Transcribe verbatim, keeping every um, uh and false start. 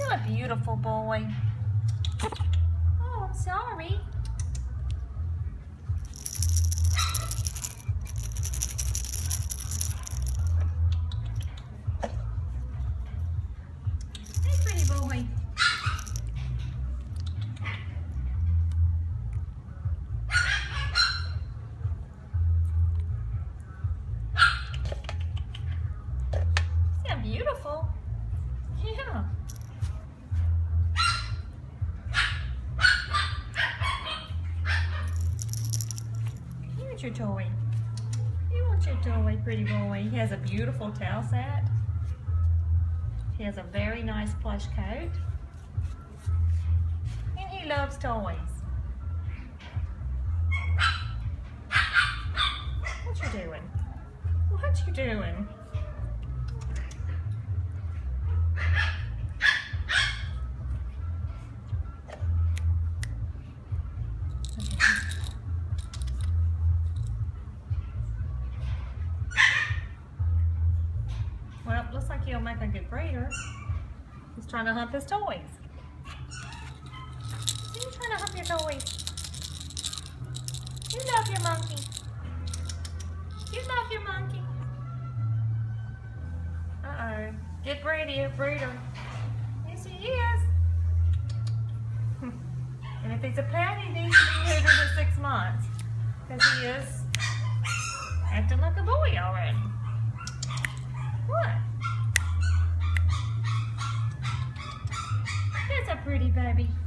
You're a beautiful boy. Oh, I'm sorry. Hey, pretty boy. See how beautiful? Yeah. Here's your toy. You want your toy, pretty boy. He has a beautiful tail set. He has a very nice plush coat. And he loves toys. What you doing? What you doing? Well, looks like he'll make a good breeder. He's trying to hump his toys. He's trying to hump your toys. You love your monkey. You love your monkey. Uh-oh. Get ready, breeder. Yes, he is. And if he's a pet, he needs to be neutered at six months. Because he is acting like a boy already. What? That's a pretty baby.